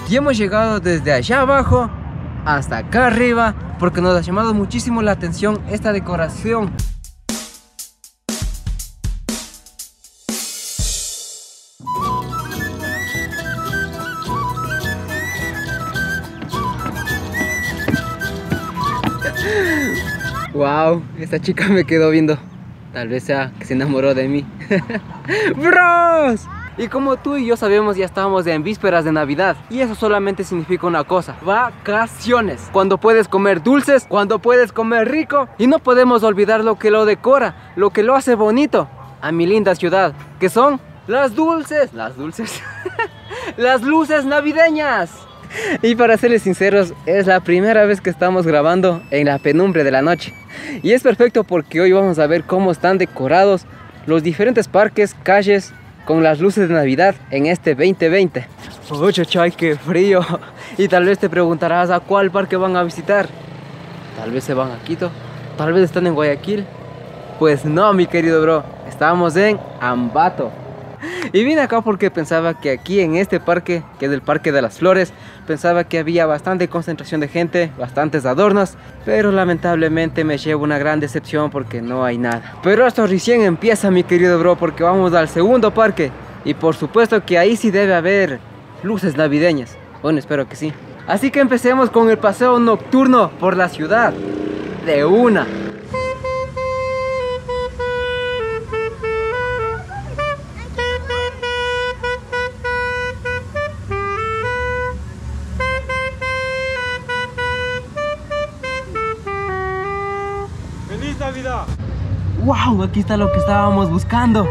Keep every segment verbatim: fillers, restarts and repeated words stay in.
Y hemos llegado desde allá abajo hasta acá arriba porque nos ha llamado muchísimo la atención esta decoración. Wow, esta chica me quedó viendo. Tal vez sea que se enamoró de mí. ¡Bros! Y como tú y yo sabemos, ya estamos en vísperas de Navidad. Y eso solamente significa una cosa: vacaciones. Cuando puedes comer dulces, cuando puedes comer rico. Y no podemos olvidar lo que lo decora, lo que lo hace bonito a mi linda ciudad, que son las dulces. Las dulces. Las luces navideñas. Y para serles sinceros, es la primera vez que estamos grabando en la penumbra de la noche. Y es perfecto porque hoy vamos a ver cómo están decorados los diferentes parques, calles, con las luces de Navidad en este veinte veinte. ¡Oh, chachay, qué frío! Y tal vez te preguntarás a cuál parque van a visitar. Tal vez se van a Quito, tal vez están en Guayaquil. Pues no, mi querido bro, estamos en Ambato. Y vine acá porque pensaba que aquí en este parque, que es el Parque de las Flores, pensaba que había bastante concentración de gente, bastantes adornos, pero lamentablemente me llevo una gran decepción porque no hay nada. Pero esto recién empieza, mi querido bro, porque vamos al segundo parque y por supuesto que ahí sí debe haber luces navideñas. Bueno, espero que sí. Así que empecemos con el paseo nocturno por la ciudad de una. ¡Wow! Aquí está lo que estábamos buscando.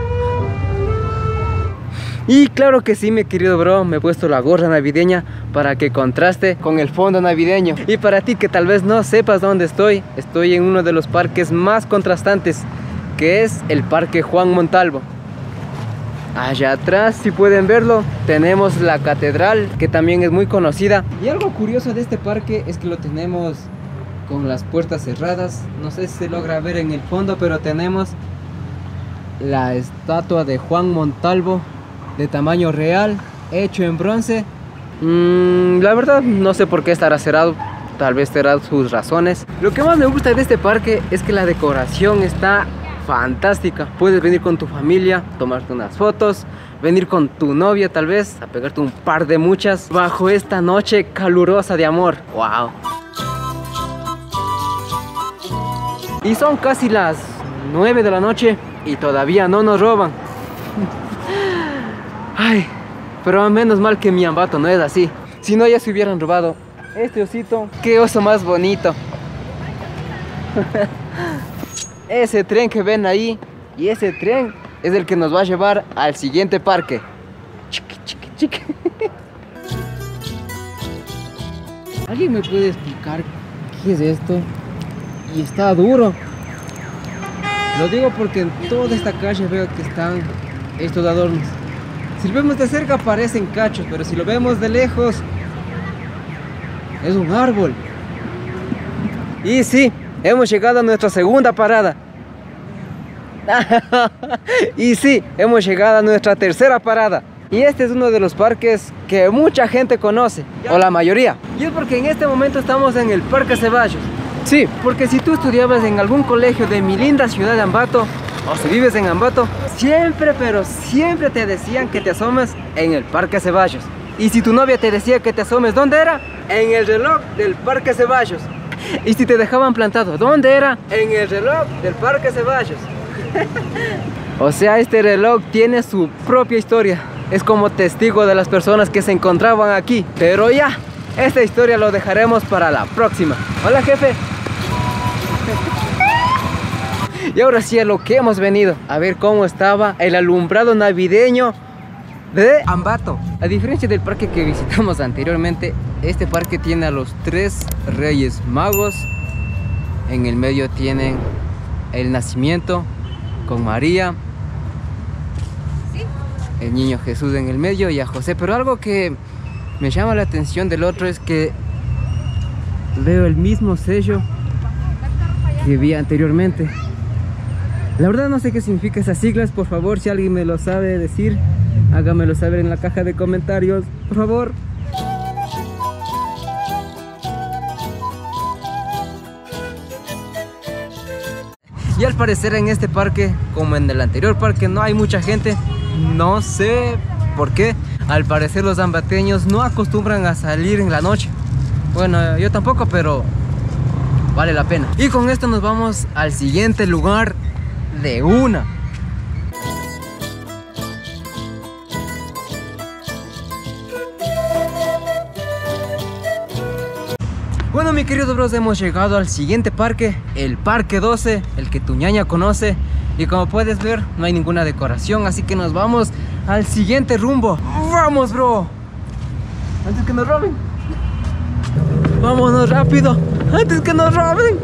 Y claro que sí, mi querido bro, me he puesto la gorra navideña para que contraste con el fondo navideño. Y para ti que tal vez no sepas dónde estoy, estoy en uno de los parques más contrastantes, que es el Parque Juan Montalvo. Allá atrás, si pueden verlo, tenemos la catedral, que también es muy conocida. Y algo curioso de este parque es que lo tenemos con las puertas cerradas. No sé si se logra ver en el fondo, pero tenemos la estatua de Juan Montalvo de tamaño real, hecho en bronce. mm, La verdad no sé por qué estará cerrado, tal vez tendrá sus razones. Lo que más me gusta de este parque es que la decoración está fantástica. Puedes venir con tu familia, tomarte unas fotos, venir con tu novia tal vez, a pegarte un par de muchas bajo esta noche calurosa de amor. Wow. Y son casi las nueve de la noche y todavía no nos roban. Ay, pero menos mal que mi Ambato no es así. Si no, ya se hubieran robado este osito. ¡Qué oso más bonito! Ese tren que ven ahí, y ese tren es el que nos va a llevar al siguiente parque. Chiqui, chiqui, chiqui. ¿Alguien me puede explicar qué es esto? Y está duro. Lo digo porque en toda esta calle veo que están estos adornos. Si lo vemos de cerca parecen cachos, pero si lo vemos de lejos es un árbol. Y sí, hemos llegado a nuestra segunda parada. Y sí, hemos llegado a nuestra tercera parada. Y este es uno de los parques que mucha gente conoce, o la mayoría. Y es porque en este momento estamos en el Parque Ceballos. Sí, porque si tú estudiabas en algún colegio de mi linda ciudad de Ambato, o si vives en Ambato, siempre, pero siempre te decían que te asomes en el Parque Ceballos. Y si tu novia te decía que te asomes, ¿dónde era? En el reloj del Parque Ceballos. Y si te dejaban plantado, ¿dónde era? En el reloj del Parque Ceballos. O sea, este reloj tiene su propia historia. Es como testigo de las personas que se encontraban aquí. Pero ya, esta historia lo dejaremos para la próxima. Hola, jefe. Y ahora sí, a lo que hemos venido, a ver cómo estaba el alumbrado navideño de Ambato. A diferencia del parque que visitamos anteriormente, este parque tiene a los tres Reyes Magos. En el medio tienen el nacimiento con María, el niño Jesús en el medio y a José. Pero algo que me llama la atención del otro es que veo el mismo sello que vi anteriormente. La verdad no sé qué significa esas siglas. Por favor, si alguien me lo sabe decir, hágamelo saber en la caja de comentarios, por favor. Y al parecer en este parque, como en el anterior parque, no hay mucha gente. No sé por qué. Al parecer los ambateños no acostumbran a salir en la noche. Bueno, yo tampoco, pero vale la pena. Y con esto nos vamos al siguiente lugar de una. Bueno, mi querido bros, hemos llegado al siguiente parque, el Parque doce, el que tu ñaña conoce. Y como puedes ver, no hay ninguna decoración, así que nos vamos al siguiente rumbo. ¡Vamos, bro! Antes que nos roben. ¡Vámonos rápido! ¡Antes que nos roben!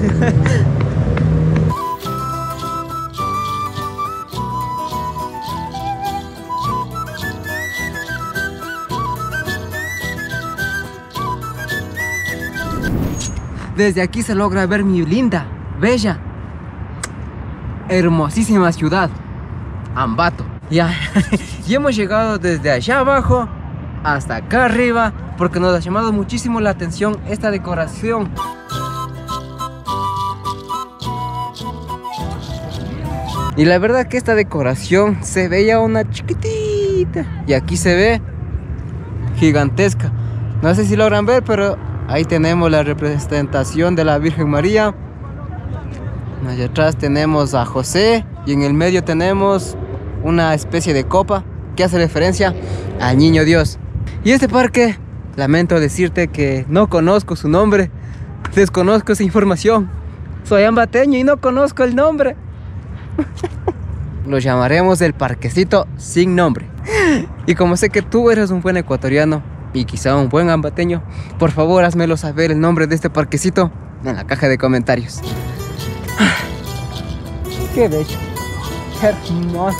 Desde aquí se logra ver mi linda, bella, hermosísima ciudad, Ambato. Ya, y hemos llegado desde allá abajo hasta acá arriba porque nos ha llamado muchísimo la atención esta decoración. Y la verdad que esta decoración se veía una chiquitita y aquí se ve gigantesca. No sé si logran ver, pero ahí tenemos la representación de la Virgen María. Allá atrás tenemos a José y en el medio tenemos una especie de copa que hace referencia al Niño Dios. Y este parque, lamento decirte que no conozco su nombre, desconozco esa información. Soy ambateño y no conozco el nombre. Lo llamaremos el parquecito sin nombre. Y como sé que tú eres un buen ecuatoriano y quizá un buen ambateño, por favor házmelo saber el nombre de este parquecito en la caja de comentarios. Qué bello, qué hermoso.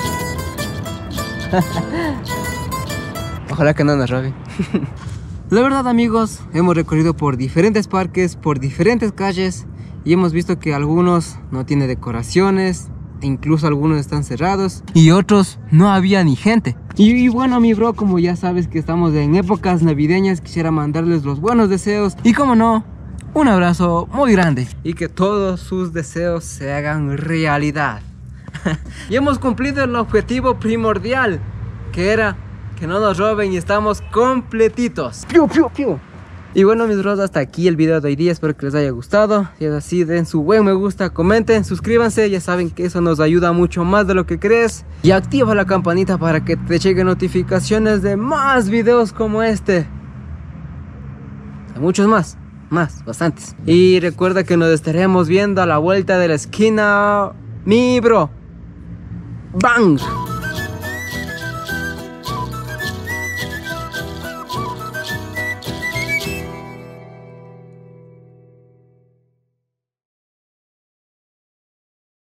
Ojalá que no nos roben. La verdad, amigos, hemos recorrido por diferentes parques, por diferentes calles y hemos visto que algunos no tienen decoraciones, e incluso algunos están cerrados y otros no había ni gente. Y, y bueno, mi bro, como ya sabes que estamos en épocas navideñas, quisiera mandarles los buenos deseos y, como no, un abrazo muy grande y que todos sus deseos se hagan realidad. Y hemos cumplido el objetivo primordial, que era que no nos roben, y estamos completitos. ¡Piu, piu, piu! Y bueno, mis bros, hasta aquí el video de hoy día. Espero que les haya gustado. Si es así, den su buen me gusta, comenten, suscríbanse. Ya saben que eso nos ayuda mucho más de lo que crees. Y activa la campanita para que te lleguen notificaciones de más videos como este. Hay muchos más, más, bastantes. Y recuerda que nos estaremos viendo a la vuelta de la esquina, mi bro. ¡Bang!